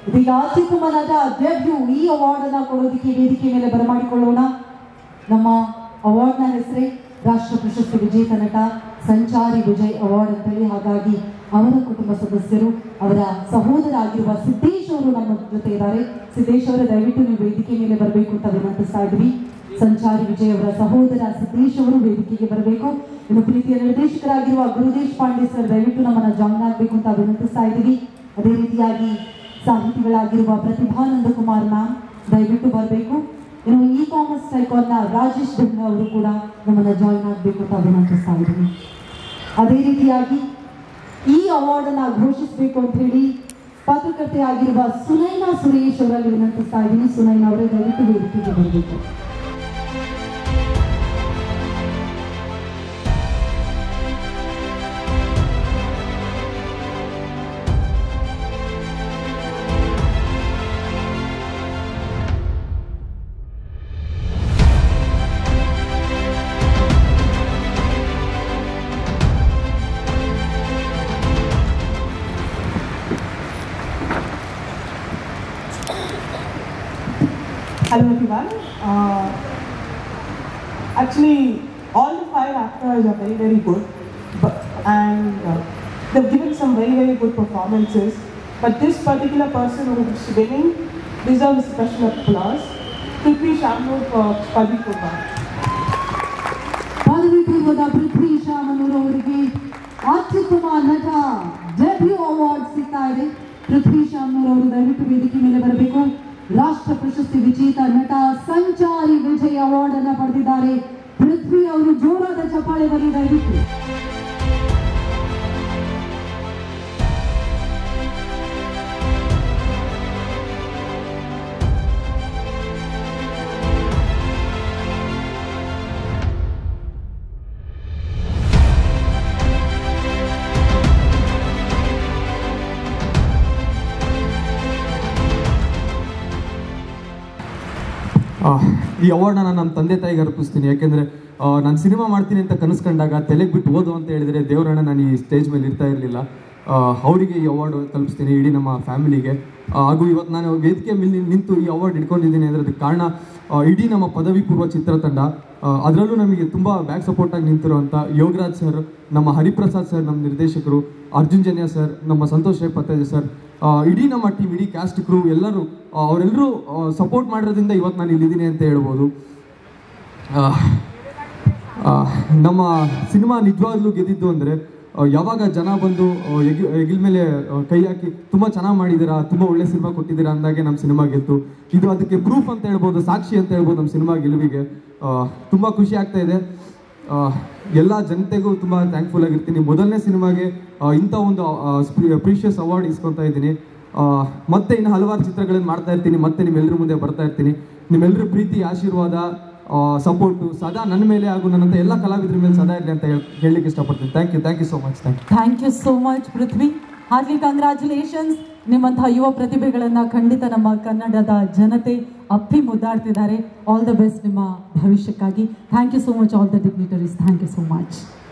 ಇದೀಗ ಅತ್ಯುತ್ತಮ ನಟ ಡೆಬ್ಯೂ ಈ ಅವಾರ್ಡ್ ಅನ್ನ ಕೊಡೋದಕ್ಕೆ ವೇದಿಕೆ ಮೇಲೆ ಬರಮಾಡಿಕೊಳ್ಳೋಣ. ನಮ್ಮ ಅವಾರ್ಡ್ನ ಹೆಸರೇ ರಾಷ್ಟ್ರ ಪ್ರಶಸ್ತಿ ವಿಜೇತ ನಟ ಸಂಚಾರಿ ವಿಜಯ್ ಅವಾರ್ಡ್ ಅಂತೇಳಿ. ಹಾಗಾಗಿ ಅವರ ಕುಟುಂಬ ಸದಸ್ಯರು, ಅವರ ಸಹೋದರ ಆಗಿರುವ ಸಿದ್ದೇಶ್ ಅವರು ನಮ್ಮ ಜೊತೆ ಇದ್ದಾರೆ. ಸಿದ್ದೇಶ್ ಅವರ ದಯವಿಟ್ಟು ನೀವು ವೇದಿಕೆ ಮೇಲೆ ಬರಬೇಕು ಅಂತ ವಿನಂತಿಸ್ತಾ ಇದ್ವಿ. ಸಂಚಾರಿ ವಿಜಯ್ ಅವರ ಸಹೋದರ ಸಿದ್ದೇಶ್ ಅವರು ವೇದಿಕೆಗೆ ಬರಬೇಕು. ಇನ್ನು ಪ್ರೀತಿಯ ನಿರ್ದೇಶಕರಾಗಿರುವ ಗುರುದೇಶ್ ಪಾಂಡೆ ಸರ್ ದಯವಿಟ್ಟು ನಮ್ಮನ್ನ ಜಾಯಿನ್ ಆಗಬೇಕು ಅಂತ ವಿನಂತಿಸ್ತಾ ಇದ್ದೀವಿ. ಅದೇ ರೀತಿಯಾಗಿ ಸಾಹಿತಿಗಳಾಗಿರುವ ಪ್ರತಿಭಾನಂದ ಕುಮಾರ್ ಮ್ಯಾಮ್ ದಯವಿಟ್ಟು ಬರಬೇಕು. ಇನ್ನು ಇ ಕಾಮರ್ಸ್ ಟೈಕಾನ್ನ ರಾಜೇಶ್ ಧನ್ನ ಅವರು ಕೂಡ ನಮ್ಮನ್ನ ಜಾಯಿನ್ ಆಗಬೇಕು ಅಂತ ವಿನಂತಿಸ್ತಾ ಇದ್ದೀವಿ. ಅದೇ ರೀತಿಯಾಗಿ ಈ ಅವಾರ್ಡ್ ಅನ್ನ ಘೋಷಿಸಬೇಕು ಅಂತ ಹೇಳಿ ಪತ್ರಕರ್ತೆ ಆಗಿರುವ ಸುನೈನಾ ಸುರೇಶ್ ಅವರಲ್ಲಿ ವಿನಂತಿಸ್ತಾ ಇದ್ದೀನಿ. ಸುನೈನಾ ಅವರೇ ದಯವಿಟ್ಟು ವೇದಿಕೆಗೆ ಬರಬೇಕು. Hello everyone. Actually, all the 5 actors are very, very good, and they've given some very, very good performances. But this particular person who is winning deserves special applause. Prithvi Shamnur for Padavi Purva. ಪದವಿ ಪೂರ್ವದ ಪೃಥ್ವಿ ಶಾಮನೂರ್ ಅವರಿಗೆ ಅತ್ಯುತ್ತಮ ನಟ debut award ಸಿಗ್ತಾ ಇದೆ. ಪೃಥ್ವಿ ಶಾಮನೂರ್ ಅವರು ದಯವಿಟ್ಟು ವೇದಿಕೆ ಮೇಲೆ ಬರಬೇಕು. ರಾಷ್ಟ್ರ ಪ್ರಶಸ್ತಿ ವಿಜೇತ ನಟ ಸಂಚಾರಿ ವಿಜಯ್ ಅವಾರ್ಡ್ ಅನ್ನ ಪಡೆದಿದ್ದಾರೆ. ಪೃಥ್ವಿ ಅವರು ಜೋರಾದ ಚಪ್ಪಾಳೆ ಬರಲಿ ದಯವಿಟ್ಟು. ಈ ಅವಾರ್ಡ್ನ ನಾನು ನಮ್ಮ ತಂದೆ ತಾಯಿಗೆ ಅರ್ಪಿಸ್ತೀನಿ. ಯಾಕೆಂದರೆ ನಾನು ಸಿನಿಮಾ ಮಾಡ್ತೀನಿ ಅಂತ ಕನಸ್ಕೊಂಡಾಗ ತಲೆಗೆ ಬಿಟ್ಟು ಓದು ಅಂತ ಹೇಳಿದರೆ ದೇವರಣ್ಣ ನಾನು ಈ ಸ್ಟೇಜ್ ಮೇಲೆ ಇರ್ತಾ ಇರಲಿಲ್ಲ. ಅವರಿಗೆ ಈ ಅವಾರ್ಡ್ ತಲುಪಿಸ್ತೀನಿ, ಇಡೀ ನಮ್ಮ ಫ್ಯಾಮಿಲಿಗೆ. ಹಾಗೂ ಇವತ್ತು ನಾನು ವೇದಿಕೆ ಮೇಲೆ ನಿಂತು ಈ ಅವಾರ್ಡ್ ಇಟ್ಕೊಂಡಿದ್ದೀನಿ ಅಂದರೆ ಅದಕ್ಕೆ ಕಾರಣ ಇಡೀ ನಮ್ಮ ಪದವಿ ಪೂರ್ವ ಚಿತ್ರತಂಡ. ಅದರಲ್ಲೂ ನಮಗೆ ತುಂಬ ಬ್ಯಾಕ್ ಸಪೋರ್ಟಾಗಿ ನಿಂತಿರುವಂಥ ಯೋಗರಾಜ್ ಸರ್, ನಮ್ಮ ಹರಿಪ್ರಸಾದ್ ಸರ್ ನಮ್ಮ ನಿರ್ದೇಶಕರು, ಅರ್ಜುನ್ ಜನ್ಯ ಸರ್, ನಮ್ಮ ಸಂತೋಷ್ ಪತ್ತೇಜ ಸರ್, ಇಡೀ ನಮ್ಮ ಟೀಮ್, ಇಡೀ ಕ್ಯಾಸ್ಟ್ ಕ್ರೂ ಎಲ್ಲರೂ ಅವರೆಲ್ಲರೂ ಸಪೋರ್ಟ್ ಮಾಡಿರೋದ್ರಿಂದ ಇವತ್ತು ನಾನು ಇಲ್ಲಿದ್ದೀನಿ ಅಂತ ಹೇಳ್ಬೋದು. ನಮ್ಮ ಸಿನಿಮಾ ನಿಜವಾಗ್ಲೂ ಗೆದ್ದಿದ್ದು ಅಂದರೆ ಯಾವಾಗ ಜನ ಬಂದು ಹೆಗಲ ಮೇಲೆ ಕೈ ಹಾಕಿ ತುಂಬ ಚೆನ್ನಾಗಿ ಮಾಡಿದ್ದೀರಾ, ತುಂಬ ಒಳ್ಳೆ ಸಿನಿಮಾ ಕೊಟ್ಟಿದ್ದೀರಾ ಅಂದಾಗೆ ನಮ್ಮ ಸಿನಿಮಾ ಗೆದ್ದು. ಇದು ಅದಕ್ಕೆ ಪ್ರೂಫ್ ಅಂತ ಹೇಳ್ಬೋದು, ಸಾಕ್ಷಿ ಅಂತ ಹೇಳ್ಬೋದು ನಮ್ಮ ಸಿನಿಮಾ ಗೆಲುವಿಗೆ. ತುಂಬ ಖುಷಿ ಆಗ್ತಾ ಇದೆ. ಎಲ್ಲ ಜನತೆಗೂ ತುಂಬ ಥ್ಯಾಂಕ್ಫುಲ್ ಆಗಿರ್ತೀನಿ. ಮೊದಲನೇ ಸಿನಿಮಾಗೆ ಇಂಥ ಒಂದು ಪ್ರೀಷಿಯಸ್ ಅವಾರ್ಡ್ ಇಸ್ಕೊತಾ ಇದ್ದೀನಿ. ಮತ್ತೆ ಇನ್ನು ಹಲವಾರು ಚಿತ್ರಗಳನ್ನು ಮಾಡ್ತಾ ಇರ್ತೀನಿ, ಮತ್ತೆ ನಿಮ್ಮೆಲ್ಲರ ಮುಂದೆ ಬರ್ತಾ ಇರ್ತೀನಿ. ನಿಮ್ಮೆಲ್ಲರ ಪ್ರೀತಿ, ಆಶೀರ್ವಾದ, ಸಪೋರ್ಟು ಸದಾ ನನ್ನ ಮೇಲೆ ಹಾಗೂ ನನ್ನಂತ ಎಲ್ಲ ಕಲಾವಿದರ ಮೇಲೆ ಸದಾ ಇರಲಿ ಅಂತ ಹೇಳಲಿಕ್ಕೆ ಇಷ್ಟಪಡ್ತೀನಿ. Thank you so much. Thank you so much Prithvi. Hearty congratulations. ನಿಮ್ಮಂತಹ ಯುವ ಪ್ರತಿಭೆಗಳನ್ನ ಖಂಡಿತ ನಮ್ಮ ಕನ್ನಡದ ಜನತೆ ಅಪ್ಪಿ ಮುದ್ದಾಡ್ತಿದ್ದಾರೆ. ಆಲ್ ದ ಬೆಸ್ಟ್ ನಿಮ್ಮ ಭವಿಷ್ಯಕ್ಕಾಗಿ. Thank you so much all the dignitaries. Thank you so much.